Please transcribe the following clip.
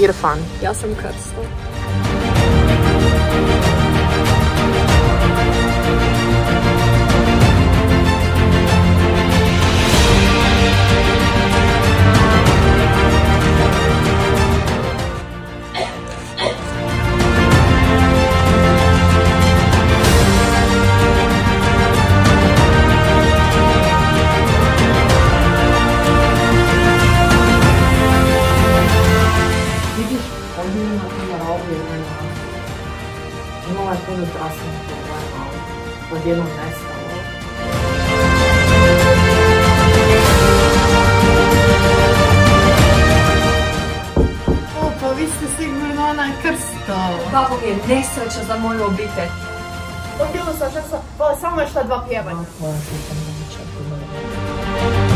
Irfan. Ja sam Krsto. Imala je puno zdravstvenih problema, ali odjednom nestalo. O, pa vi ste sigurno onaj Krsto. Kako mi je nesreća za moju obitelj. Odbilo sam časa, samo još ta dva pjevanja. Hvala što sam